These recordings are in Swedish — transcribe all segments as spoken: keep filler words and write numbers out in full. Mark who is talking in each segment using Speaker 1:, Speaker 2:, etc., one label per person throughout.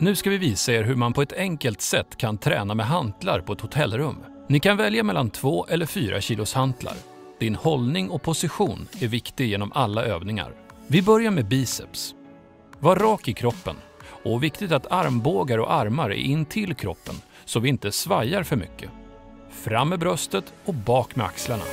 Speaker 1: Nu ska vi visa er hur man på ett enkelt sätt kan träna med hantlar på ett hotellrum. Ni kan välja mellan två eller fyra kilos hantlar. Din hållning och position är viktig genom alla övningar. Vi börjar med biceps. Var rak i kroppen och viktigt att armbågar och armar är in till kroppen så vi inte svajar för mycket. Fram med bröstet och bak med axlarna.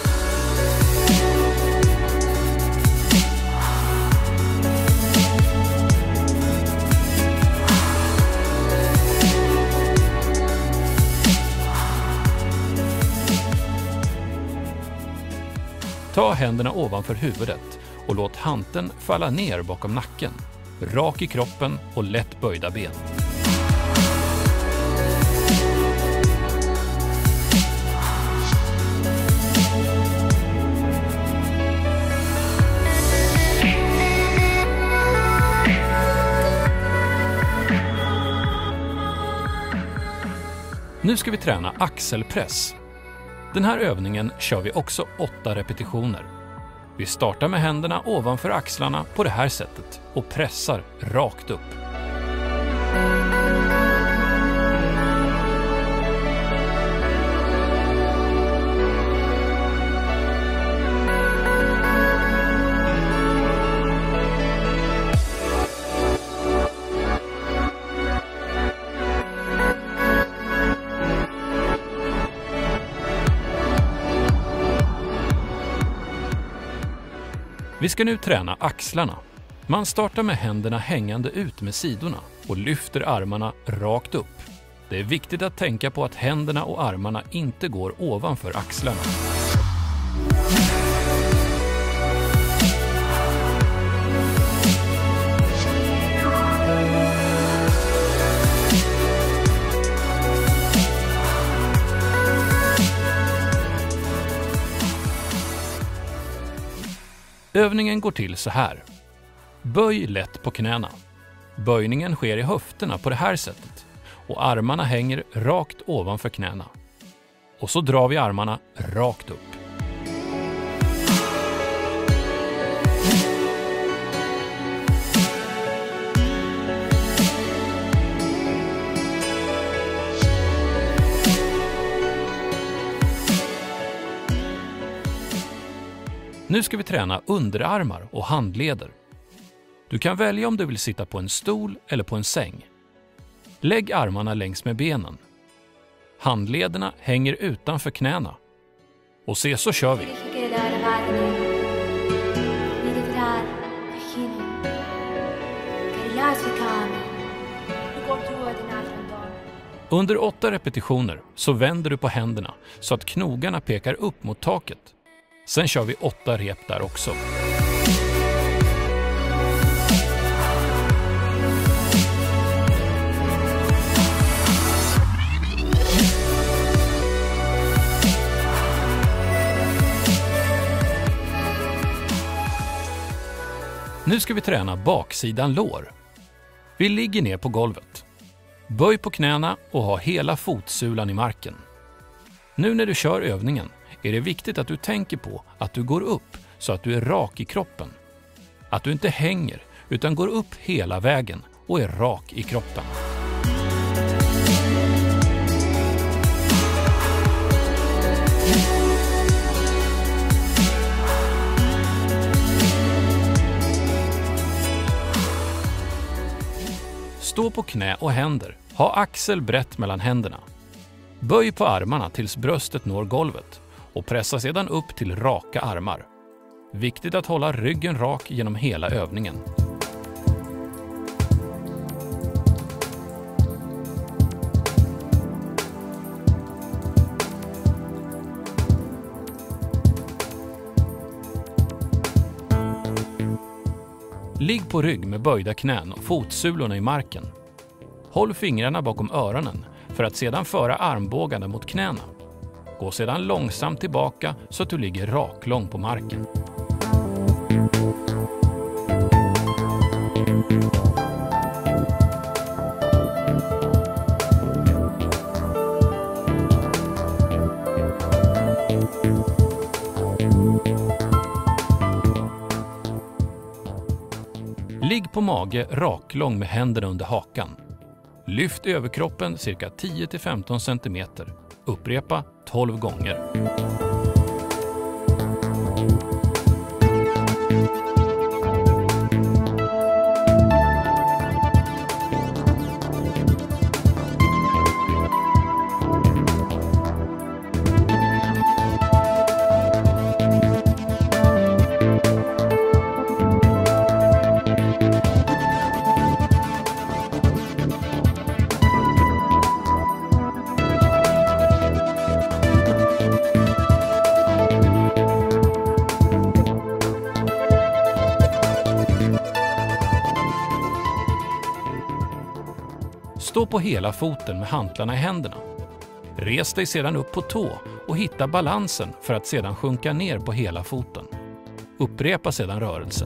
Speaker 1: Ta händerna ovanför huvudet och låt hanteln falla ner bakom nacken. Rak i kroppen och lätt böjda ben. Nu ska vi träna axelpress. Den här övningen kör vi också åtta repetitioner. Vi startar med händerna ovanför axlarna på det här sättet och pressar rakt upp. Vi ska nu träna axlarna. Man startar med händerna hängande ut med sidorna och lyfter armarna rakt upp. Det är viktigt att tänka på att händerna och armarna inte går ovanför axlarna. Övningen går till så här. Böj lätt på knäna. Böjningen sker i höfterna på det här sättet och armarna hänger rakt ovanför knäna. Och så drar vi armarna rakt upp. Nu ska vi träna underarmar och handleder. Du kan välja om du vill sitta på en stol eller på en säng. Lägg armarna längs med benen. Handlederna hänger utanför knäna. Och se, så kör vi. Under åtta repetitioner så vänder du på händerna så att knogarna pekar upp mot taket. Sen kör vi åtta rep där också. Nu ska vi träna baksidan lår. Vi ligger ner på golvet. Böj på knäna och ha hela fotsulan i marken. Nu när du kör övningen är det viktigt att du tänker på att du går upp så att du är rak i kroppen. Att du inte hänger utan går upp hela vägen och är rak i kroppen. Stå på knä och händer. Ha axel brett mellan händerna. Böj på armarna tills bröstet når golvet och pressa sedan upp till raka armar. Viktigt att hålla ryggen rak genom hela övningen. Ligg på rygg med böjda knän och fotsulorna i marken. Håll fingrarna bakom öronen för att sedan föra armbågarna mot knäna. Gå sedan långsamt tillbaka så att du ligger raklång på marken. Ligg på mage raklång med händerna under hakan. Lyft överkroppen cirka tio till femton centimeter. Upprepa tolv gånger. Stå på hela foten med hantlarna i händerna. Res dig sedan upp på tå och hitta balansen för att sedan sjunka ner på hela foten. Upprepa sedan rörelsen.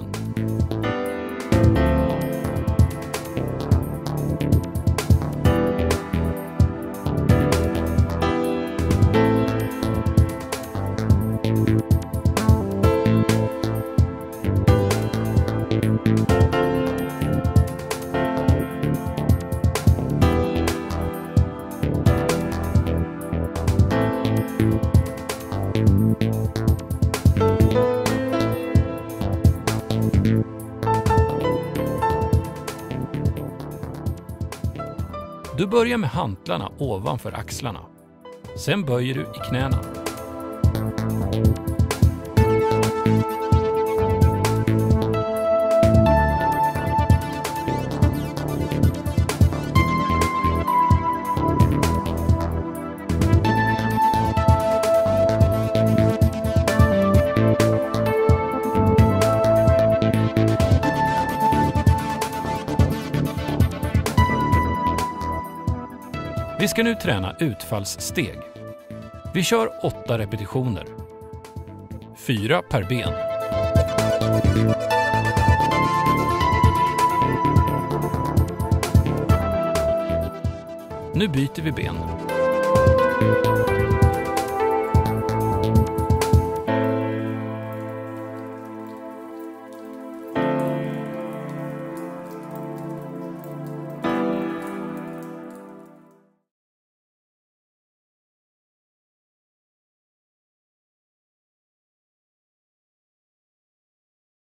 Speaker 1: Du börjar med hantlarna ovanför axlarna. Sen böjer du i knäna. Vi ska nu träna utfallssteg. Vi kör åtta repetitioner. Fyra per ben. Nu byter vi ben.